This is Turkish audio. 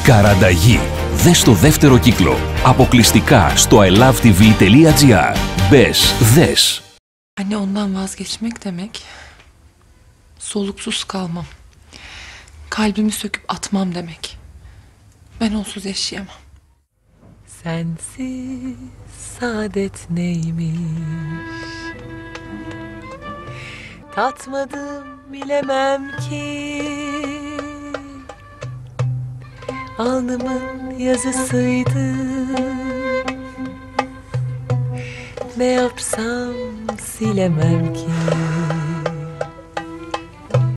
Καρανταγή. Δες το δεύτερο κύκλο. Αποκλειστικά στο ilovetv.gr. Μπες, δες. Anne, ondan vazgeçmek demek, soluksuz kalmam, kalbimi söküp atmam demek. Ben onsuz yaşayamam. Sensiz saadet neymiş, tatmadım bilemem ki. Alnımın yazısıydı, ne yapsam silemem ki.